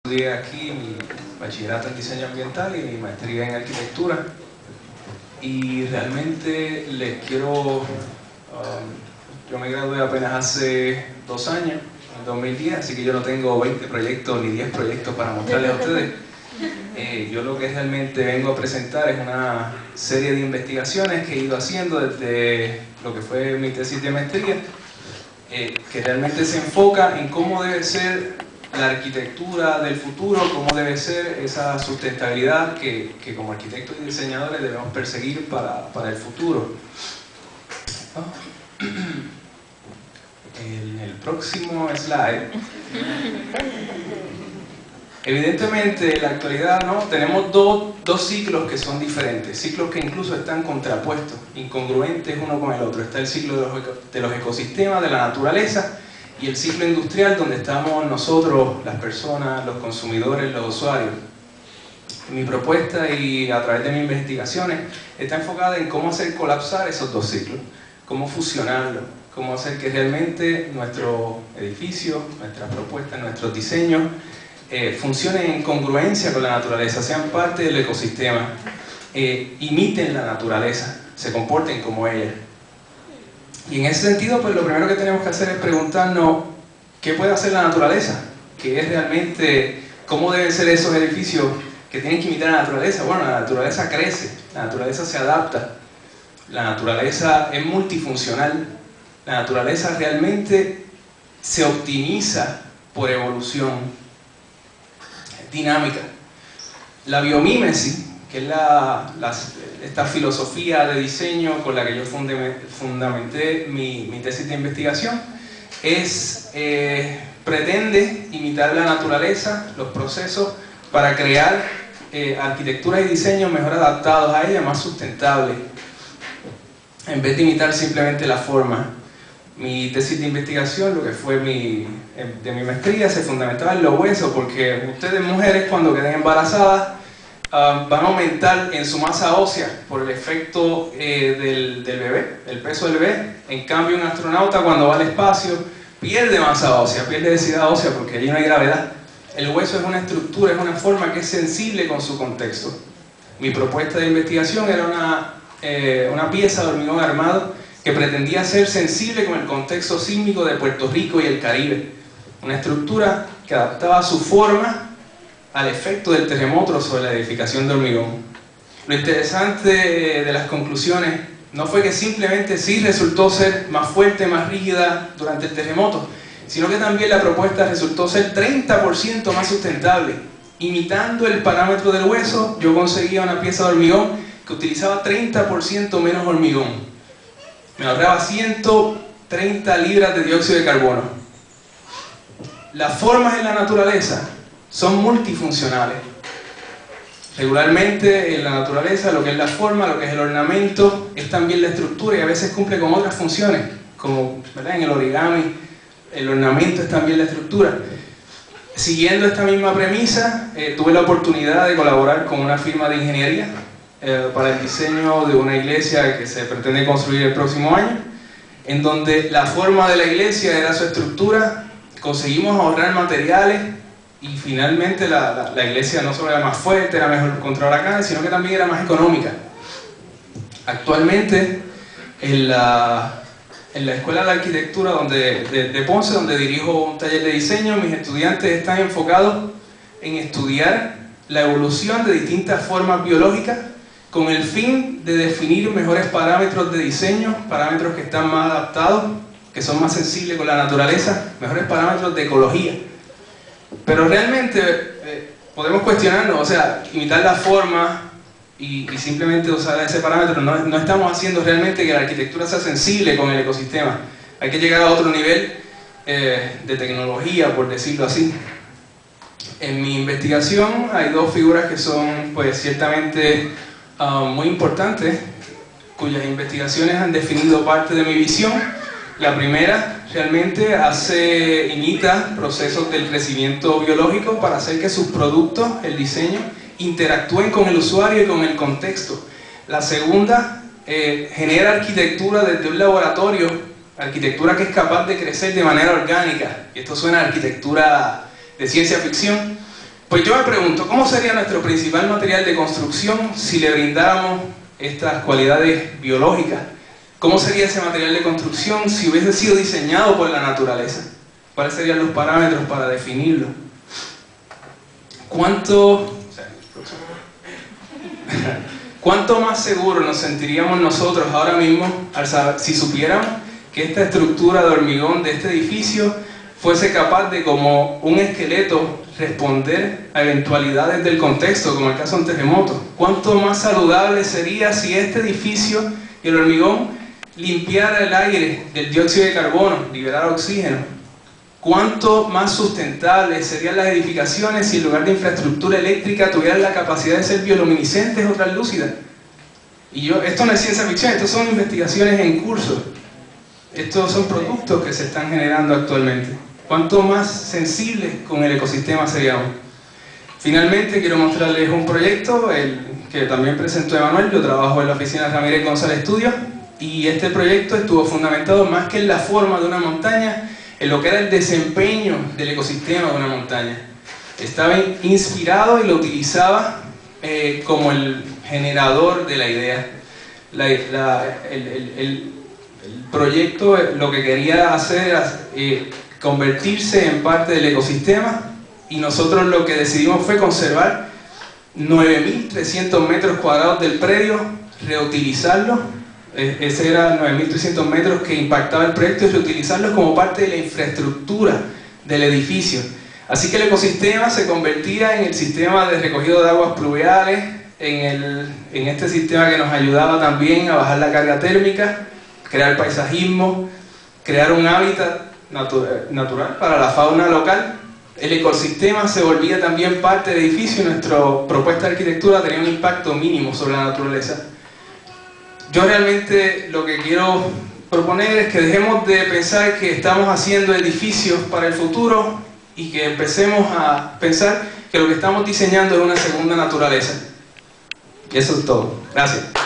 Estudié aquí mi bachillerato en diseño ambiental y mi maestría en arquitectura, y realmente les quiero, yo me gradué apenas hace 2 años, en 2010, así que yo no tengo 20 proyectos ni 10 proyectos para mostrarles a ustedes. Yo lo que realmente vengo a presentar es una serie de investigaciones que he ido haciendo desde lo que fue mi tesis de maestría, que realmente se enfoca en cómo debe ser la arquitectura del futuro, cómo debe ser esa sustentabilidad que como arquitectos y diseñadores debemos perseguir para el futuro. En el próximo slide. Evidentemente, en la actualidad, ¿no?, tenemos dos ciclos que son diferentes, ciclos que incluso están contrapuestos, incongruentes uno con el otro. Está el ciclo de los ecosistemas, de la naturaleza, y el ciclo industrial, donde estamos nosotros, las personas, los consumidores, los usuarios. Mi propuesta, y a través de mis investigaciones, está enfocada en cómo hacer colapsar esos dos ciclos, cómo fusionarlos, cómo hacer que realmente nuestros edificios, nuestras propuestas, nuestros diseños funcionen en congruencia con la naturaleza, sean parte del ecosistema, imiten la naturaleza, se comporten como ella. Y en ese sentido, pues lo primero que tenemos que hacer es preguntarnos qué puede hacer la naturaleza, qué es realmente, cómo deben ser esos edificios que tienen que imitar la naturaleza. Bueno, la naturaleza crece, la naturaleza se adapta, la naturaleza es multifuncional, la naturaleza realmente se optimiza por evolución, es dinámica. La biomímesis, que es esta filosofía de diseño con la que yo fundamenté mi tesis de investigación, pretende imitar la naturaleza, los procesos, para crear arquitectura y diseño mejor adaptados a ella, más sustentables, en vez de imitar simplemente la forma. Mi tesis de investigación, lo que fue de mi maestría, se fundamentaba en los huesos, porque ustedes mujeres, cuando queden embarazadas, van a aumentar en su masa ósea por el efecto del bebé, el peso del bebé. En cambio, un astronauta, cuando va al espacio, pierde masa ósea, pierde densidad ósea, porque allí no hay gravedad. El hueso es una estructura, es una forma que es sensible con su contexto. Mi propuesta de investigación era una pieza de hormigón armado que pretendía ser sensible con el contexto sísmico de Puerto Rico y el Caribe. Una estructura que adaptaba su forma al efecto del terremoto sobre la edificación de hormigón. Lo interesante de las conclusiones no fue que simplemente sí resultó ser más fuerte, más rígida durante el terremoto, sino que también la propuesta resultó ser 30% más sustentable. Imitando el parámetro del hueso, yo conseguía una pieza de hormigón que utilizaba 30% menos hormigón. Me ahorraba 130 libras de dióxido de carbono. Las formas en la naturaleza son multifuncionales. Regularmente en la naturaleza lo que es la forma, lo que es el ornamento, es también la estructura, y a veces cumple con otras funciones, como, ¿verdad?, en el origami, el ornamento es también la estructura. Siguiendo esta misma premisa, tuve la oportunidad de colaborar con una firma de ingeniería para el diseño de una iglesia que se pretende construir el próximo año, en donde la forma de la iglesia era su estructura. Conseguimos ahorrar materiales, y finalmente la iglesia no solo era más fuerte, era mejor contra huracanes, sino que también era más económica. Actualmente, en la Escuela de Arquitectura de Ponce, donde dirijo un taller de diseño, mis estudiantes están enfocados en estudiar la evolución de distintas formas biológicas con el fin de definir mejores parámetros de diseño, parámetros que están más adaptados, que son más sensibles con la naturaleza, mejores parámetros de ecología. Pero realmente podemos cuestionarnos, o sea, imitar la forma y simplemente usar ese parámetro, no estamos haciendo realmente que la arquitectura sea sensible con el ecosistema. Hay que llegar a otro nivel de tecnología, por decirlo así. En mi investigación hay dos figuras que son, pues, ciertamente muy importantes, cuyas investigaciones han definido parte de mi visión. La primera realmente imita procesos del crecimiento biológico para hacer que sus productos, el diseño, interactúen con el usuario y con el contexto. La segunda genera arquitectura desde un laboratorio, arquitectura que es capaz de crecer de manera orgánica. Y esto suena a arquitectura de ciencia ficción, Pues yo me pregunto, ¿cómo sería nuestro principal material de construcción si le brindáramos estas cualidades biológicas? ¿Cómo sería ese material de construcción si hubiese sido diseñado por la naturaleza? ¿Cuáles serían los parámetros para definirlo? ¿Cuánto más seguros nos sentiríamos nosotros ahora mismo al saber, si supiéramos que esta estructura de hormigón de este edificio fuese capaz de, como un esqueleto, responder a eventualidades del contexto, como el caso de un terremoto? ¿Cuánto más saludable sería si este edificio y el hormigón limpiara el aire del dióxido de carbono, liberara oxígeno? ¿Cuánto más sustentables serían las edificaciones si en lugar de infraestructura eléctrica tuvieran la capacidad de ser bioluminiscentes o translúcidas? Y esto no es ciencia ficción, esto son investigaciones en curso. Estos son productos que se están generando actualmente. ¿Cuánto más sensibles con el ecosistema seríamos? Finalmente quiero mostrarles un proyecto que también presentó Emanuel. Yo trabajo en la oficina Ramírez González Estudios y este proyecto estuvo fundamentado más que en la forma de una montaña, en lo que era el desempeño del ecosistema de una montaña. Estaba inspirado y lo utilizaba como el generador de la idea. El proyecto lo que quería hacer era convertirse en parte del ecosistema, y nosotros lo que decidimos fue conservar 9.300 metros cuadrados del predio, reutilizarlos. Ese era 9.300 metros que impactaba el proyecto, y reutilizarlos como parte de la infraestructura del edificio. Así que el ecosistema se convertía en el sistema de recogido de aguas pluviales, en este sistema que nos ayudaba también a bajar la carga térmica, crear paisajismo, crear un hábitat natural para la fauna local. El ecosistema se volvía también parte del edificio y nuestra propuesta de arquitectura tenía un impacto mínimo sobre la naturaleza. Yo realmente lo que quiero proponer es que dejemos de pensar que estamos haciendo edificios para el futuro y que empecemos a pensar que lo que estamos diseñando es una segunda naturaleza. Y eso es todo. Gracias.